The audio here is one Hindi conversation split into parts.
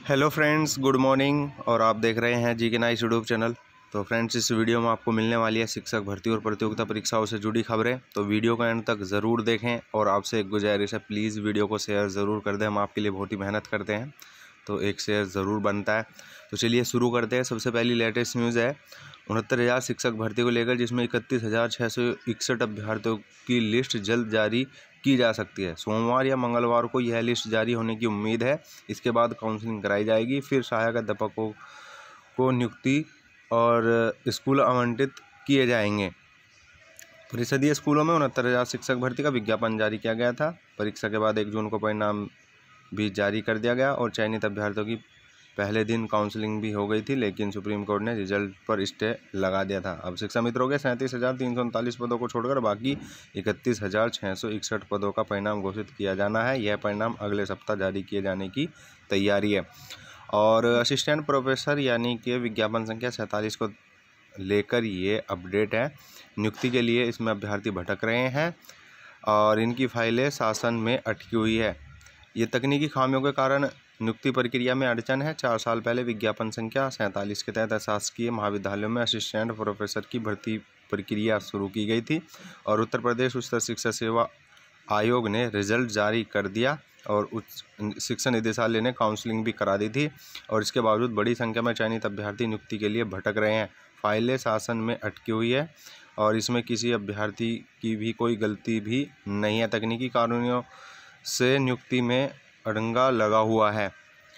Hello friends, good morning. और आप देख रहे हैं G K nice YouTube channel. तो फ्रेंड्स, इस वीडियो में आपको मिलने वाली है शिक्षक भर्ती और प्रतियोगिता परीक्षाओं से जुड़ी खबरें। तो वीडियो का एंड तक ज़रूर देखें और आपसे एक गुजारिश है, प्लीज़ वीडियो को शेयर ज़रूर कर दें। हम आपके लिए बहुत ही मेहनत करते हैं, तो एक शेयर ज़रूर बनता है। तो चलिए शुरू करते हैं। सबसे पहली लेटेस्ट न्यूज़ है 69,000 शिक्षक भर्ती को लेकर, जिसमें 31,661 अभ्यर्थियों की लिस्ट जल्द जारी की जा सकती है। सोमवार या मंगलवार को यह लिस्ट जारी होने की उम्मीद है। इसके बाद काउंसलिंग कराई जाएगी, फिर सहायक अध्यापकों को नियुक्ति और स्कूल आवंटित किए जाएंगे। परिषदीय स्कूलों में 69,000 शिक्षक भर्ती का विज्ञापन जारी किया गया था। परीक्षा के बाद 1 जून को परिणाम भी जारी कर दिया गया और चयनित अभ्यर्थियों की पहले दिन काउंसलिंग भी हो गई थी, लेकिन सुप्रीम कोर्ट ने रिजल्ट पर स्टे लगा दिया था। अब शिक्षा मित्रों के 37,339 पदों को छोड़कर बाकी 31,661 पदों का परिणाम घोषित किया जाना है। यह परिणाम अगले सप्ताह जारी किए जाने की तैयारी है। और असिस्टेंट प्रोफेसर यानी कि विज्ञापन संख्या 47 को लेकर ये अपडेट है। नियुक्ति के लिए इसमें अभ्यर्थी भटक रहे हैं और इनकी फाइलें शासन में अटकी हुई है। ये तकनीकी खामियों के कारण नियुक्ति प्रक्रिया में अड़चन है। 4 साल पहले विज्ञापन संख्या 47 के तहत शासकीय महाविद्यालयों में असिस्टेंट प्रोफेसर की भर्ती प्रक्रिया शुरू की गई थी और उत्तर प्रदेश उच्च शिक्षा सेवा आयोग ने रिजल्ट जारी कर दिया और उच्च शिक्षा निदेशालय ने काउंसलिंग भी करा दी थी। और इसके बावजूद बड़ी संख्या में चयनित अभ्यर्थी नियुक्ति के लिए भटक रहे हैं। फाइलें शासन में अटकी हुई है और इसमें किसी अभ्यर्थी की भी कोई गलती भी नहीं है। तकनीकी कारणों से नियुक्ति में अड़ंगा लगा हुआ है।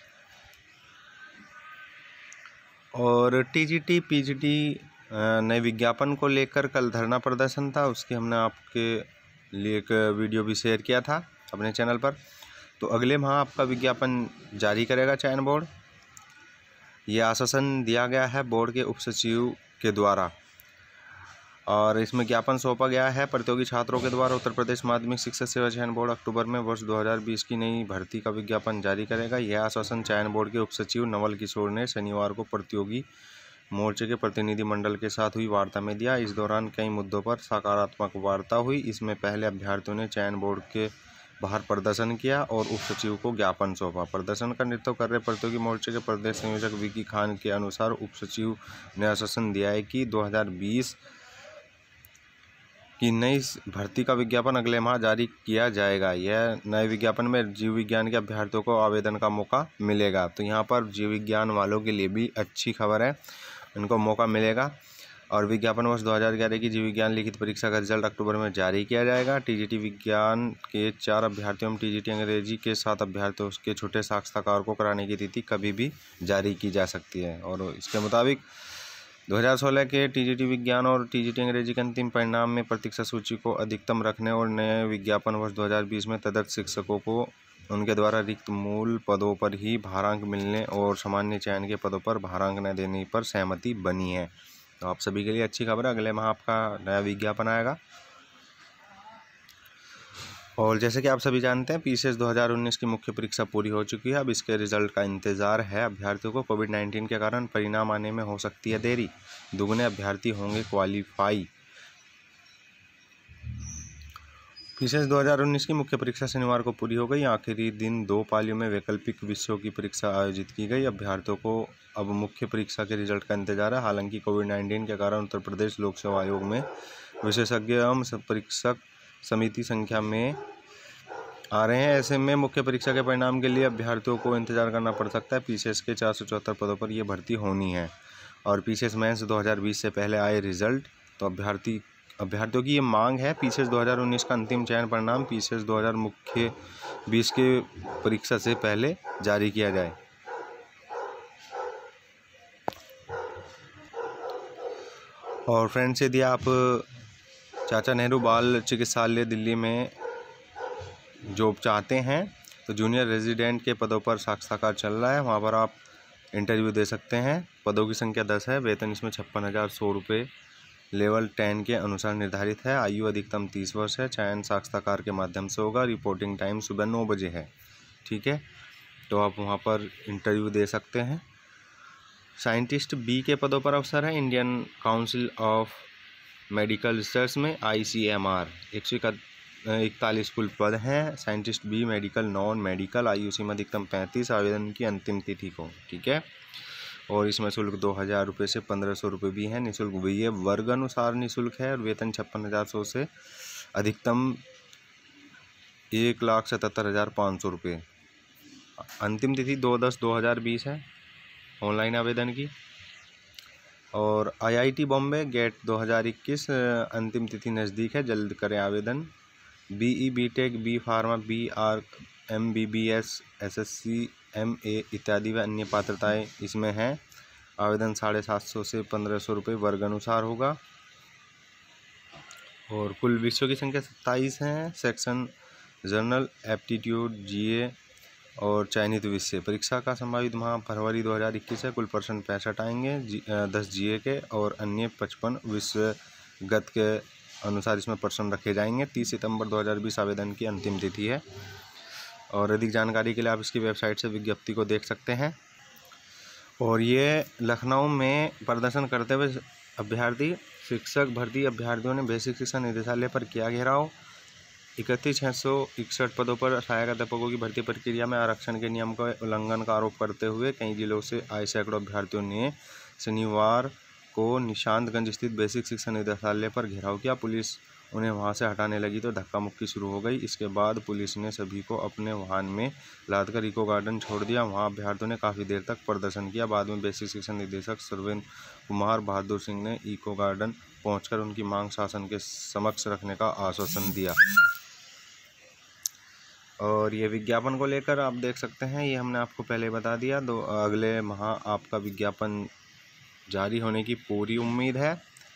और टीजीटी पीजीटी नए विज्ञापन को लेकर कल धरना प्रदर्शन था, उसकी हमने आपके लिए एक वीडियो भी शेयर किया था अपने चैनल पर। तो अगले माह आपका विज्ञापन जारी करेगा चयन बोर्ड। यह आश्वासन दिया गया है बोर्ड के उप सचिव के द्वारा और इसमें ज्ञापन सौंपा गया है प्रतियोगी छात्रों के द्वारा। उत्तर प्रदेश माध्यमिक शिक्षा सेवा चयन बोर्ड अक्टूबर में वर्ष 2020 की नई भर्ती का विज्ञापन जारी करेगा। यह आश्वासन चयन बोर्ड के उप सचिव नवल किशोर ने शनिवार को प्रतियोगी मोर्चे के प्रतिनिधि मंडल के साथ हुई वार्ता में दिया। इस दौरान कई मुद्दों पर सकारात्मक वार्ता हुई। इसमें पहले अभ्यर्थियों ने चयन बोर्ड के बाहर प्रदर्शन किया और उप सचिव को ज्ञापन सौंपा। प्रदर्शन का नेतृत्व कर रहे प्रतियोगी मोर्चे के प्रदेश संयोजक विकी खान के अनुसार उप सचिव ने आश्वासन दिया है कि 2020 की नई भर्ती का विज्ञापन अगले माह जारी किया जाएगा। यह नए विज्ञापन में जीव विज्ञान के अभ्यर्थियों को आवेदन का मौका मिलेगा। तो यहाँ पर जीव विज्ञान वालों के लिए भी अच्छी खबर है, इनको मौका मिलेगा। और विज्ञापन वर्ष 2011 की जीव विज्ञान लिखित परीक्षा का रिजल्ट अक्टूबर में जारी किया जाएगा। टीजीटी विज्ञान के 4 अभ्यर्थियों में टीजीटी अंग्रेजी के 7 अभ्यर्थियों के छोटे साक्षात्कार को कराने की तिथि कभी भी जारी की जा सकती है। और इसके मुताबिक 2016 के टीजीटी विज्ञान और टीजीटी अंग्रेजी के अंतिम परिणाम में प्रतीक्षा सूची को अधिकतम रखने और नए विज्ञापन वर्ष 2020 में तदर्थ शिक्षकों को उनके द्वारा रिक्त मूल पदों पर ही भारांक मिलने और सामान्य चयन के पदों पर भारांक न देने पर सहमति बनी है। तो आप सभी के लिए अच्छी खबर है, अगले माह आपका नया विज्ञापन आएगा। और जैसे कि आप सभी जानते हैं, पीसीएस 2019 की मुख्य परीक्षा पूरी हो चुकी है। अब इसके रिजल्ट का इंतजार है अभ्यर्थियों को। कोविड-19 के कारण परिणाम आने में हो सकती है देरी। दुगने अभ्यर्थी होंगे क्वालिफाई। पीसीएस 2019 की मुख्य परीक्षा शनिवार को पूरी हो गई। आखिरी दिन 2 पालियों में वैकल्पिक विषयों की परीक्षा आयोजित की गई। अभ्यर्थियों को अब मुख्य परीक्षा के रिजल्ट का इंतजार है। हालांकि कोविड-19 के कारण उत्तर प्रदेश लोक सेवा आयोग में विशेषज्ञ एवं परीक्षक समिति संख्या में आ रहे हैं। ऐसे में मुख्य परीक्षा के परिणाम के लिए अभ्यर्थियों को इंतजार करना पड़ सकता है। पीसीएस के 474 पदों पर यह भर्ती होनी है। और पीसीएस मेंस 2020 से पहले आए रिजल्ट, तो अभ्यर्थियों की ये मांग है पीसीएस 2019 का अंतिम चयन परिणाम पीसीएस 2000 मुख्य 20 के परीक्षा से पहले जारी किया जाए। और फ्रेंड्स, यदि आप चाचा नेहरू बाल चिकित्सालय दिल्ली में जॉब चाहते हैं तो जूनियर रेजिडेंट के पदों पर साक्षात्कार चल रहा है, वहाँ पर आप इंटरव्यू दे सकते हैं। पदों की संख्या 10 है। वेतन इसमें 56,100 रुपये लेवल 10 के अनुसार निर्धारित है। आयु अधिकतम 30 वर्ष है। चयन साक्षात्कार के माध्यम से होगा। रिपोर्टिंग टाइम सुबह 9 बजे है। ठीक है, तो आप वहाँ पर इंटरव्यू दे सकते हैं। साइंटिस्ट बी के पदों पर अवसर है। Indian Council of Medical Research में ICMR 41 कुल पद हैं। Scientist B, medical, non medical, आयु सीमा अधिकतम 35, आवेदन की अंतिम तिथि को, ठीक है। और इसमें शुल्क 2000 रुपये से 1500 रुपये भी है। निःशुल्क भी है, वर्ग अनुसार निःशुल्क है। और वेतन 56,100 से अधिकतम 1,77,500 रुपये। अंतिम तिथि 2/10/2020 है ऑनलाइन आवेदन की। और IIT बॉम्बे गेट 2021 अंतिम तिथि नज़दीक है, जल्द करें आवेदन। BE, BTech, B pharma, BR, MBBS, SSC, MA इत्यादि व अन्य पात्रताएं इसमें हैं। आवेदन 750 से 1500 रुपये वर्ग अनुसार होगा। और कुल विषयों की संख्या 27 हैं। सेक्शन जनरल, एप्टीट्यूड, GA और चयनित विषय। परीक्षा का संभावित माह फरवरी 2021 है। कुल प्रश्न 65 आएंगे, 10 GA के और अन्य 55 विषयगत के अनुसार इसमें प्रश्न रखे जाएंगे। 30 सितंबर 2020 आवेदन की अंतिम तिथि है। और अधिक जानकारी के लिए आप इसकी वेबसाइट से विज्ञप्ति को देख सकते हैं। और ये लखनऊ में प्रदर्शन करते हुए अभ्यर्थी शिक्षक भर्ती अभ्यर्थियों ने बेसिक शिक्षा निदेशालय पर किया घेराव। 31,661 पदों पर सहायक अध्यापकों की भर्ती प्रक्रिया में आरक्षण के नियम का उल्लंघन का आरोप करते हुए कई जिलों से आए सैकड़ों अभ्यर्थियों ने शनिवार को निशांतगंज स्थित बेसिक शिक्षा निदेशालय पर घेराव किया। पुलिस उन्हें वहां से हटाने लगी तो धक्का मुक्की शुरू हो गई। इसके बाद पुलिस ने सभी को अपने वाहन में लादकर इको गार्डन छोड़ दिया। वहां अभ्यर्थियों ने काफ़ी देर तक प्रदर्शन किया। बाद में बेसिक शिक्षा निदेशक सुरेंद्र कुमार बहादुर सिंह ने इको गार्डन पहुंचकर उनकी मांग शासन के समक्ष रखने का आश्वासन दिया। और ये विज्ञापन को लेकर आप देख सकते हैं, ये हमने आपको पहले बता दिया। अगले माह आपका विज्ञापन जारी होने की पूरी उम्मीद है।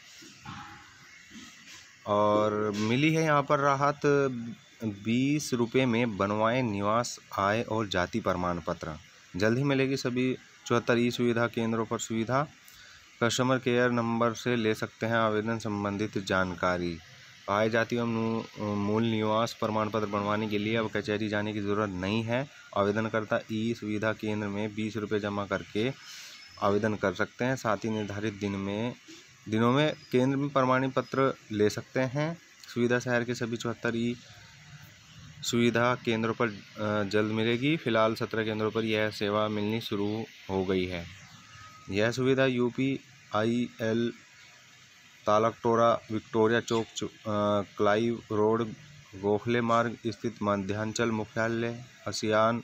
और मिली है यहाँ पर राहत, 20 रुपये में बनवाएं निवास, आय और जाति प्रमाण पत्र। जल्द ही मिलेगी सभी 74 ई-सुविधा केंद्रों पर सुविधा। कस्टमर केयर नंबर से ले सकते हैं आवेदन संबंधित जानकारी। आय, जाति एवं मूल निवास प्रमाण पत्र बनवाने के लिए अब कचहरी जाने की ज़रूरत नहीं है। आवेदनकर्ता ई-सुविधा केंद्र में 20 रुपये जमा करके आवेदन कर सकते हैं। साथ ही निर्धारित दिनों में केंद्र में प्रमाणित पत्र ले सकते हैं। सुविधा शहर के सभी 74 ई-सुविधा केंद्रों पर जल्द मिलेगी। फिलहाल 17 केंद्रों पर यह सेवा मिलनी शुरू हो गई है। यह सुविधा UPIL Talkatora, Victoria Chowk, Clive Road, Gokhale Marg स्थित मध्यांचल मुख्यालय, आसियान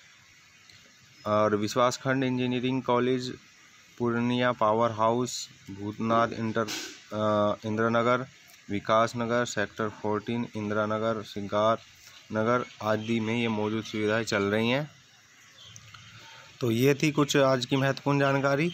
और Vishwaskhand engineering college, Purnia power house, Bhootnath Indranagar, Vikas Nagar, sector 14 Indira Nagar, Singar Nagar आदि में ये मौजूद सुविधाएं चल रही हैं। तो ये थी कुछ आज की महत्वपूर्ण जानकारी।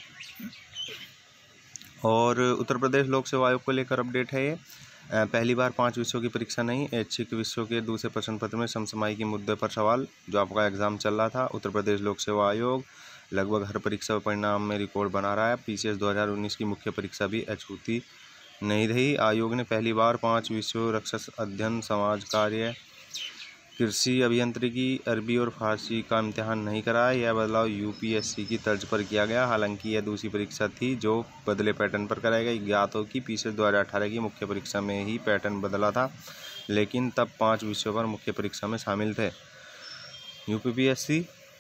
और उत्तर प्रदेश लोक सेवा आयोग को लेकर अपडेट है ये। पहली बार 5 विषयों की परीक्षा नहीं, ऐच्छिक विषयों के दूसरे प्रश्न पत्र में समसामयिक के मुद्दे पर सवाल। जो आपका एग्जाम चल रहा था, उत्तर प्रदेश लोक सेवा आयोग लगभग हर परीक्षा परिणाम में रिकॉर्ड बना रहा है। PCS 2019 की मुख्य परीक्षा भी अछूती नहीं रही। आयोग ने पहली बार 5 विषयों रक्षा अध्ययन, समाज कार्य, कृषि अभियांत्रिकी, अरबी और फारसी का इम्तिहान नहीं कराया। यह बदलाव UPSC की तर्ज पर किया गया। हालांकि यह दूसरी परीक्षा थी जो बदले पैटर्न पर कराई गई। ज्ञात हो कि PCS 2018 की मुख्य परीक्षा में ही पैटर्न बदला था, लेकिन तब 5 विषयों पर मुख्य परीक्षा में शामिल थे। UPSC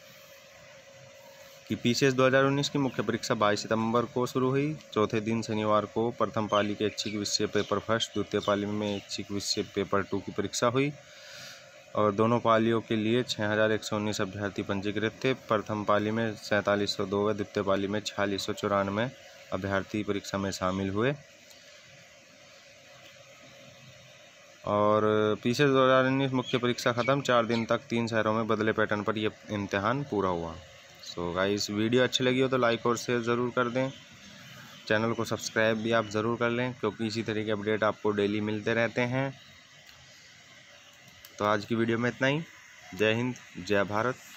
की PCS 2019 की मुख्य परीक्षा 22 सितंबर को शुरू हुई। चौथे दिन शनिवार को प्रथम पाली के ऐच्छिक विषय पेपर फर्स्ट, द्वितीय पाली में ऐच्छिक विषय पेपर 2 की परीक्षा हुई। और दोनों पालियों के लिए 6119 अभ्यर्थी पंजीकृत थे। प्रथम पाली में 4702 व द्वितीय पाली में 4694 अभ्यर्थी परीक्षा में शामिल हुए। और PCS 2019 मुख्य परीक्षा ख़त्म। 4 दिन तक 3 शहरों में बदले पैटर्न पर यह इम्तिहान पूरा हुआ। सो गाइस, वीडियो अच्छी लगी हो तो लाइक और शेयर ज़रूर कर दें। चैनल को सब्सक्राइब भी आप ज़रूर कर लें, क्योंकि इसी तरह के अपडेट आपको डेली मिलते रहते हैं। तो आज की वीडियो में इतना ही। जय हिंद, जय भारत।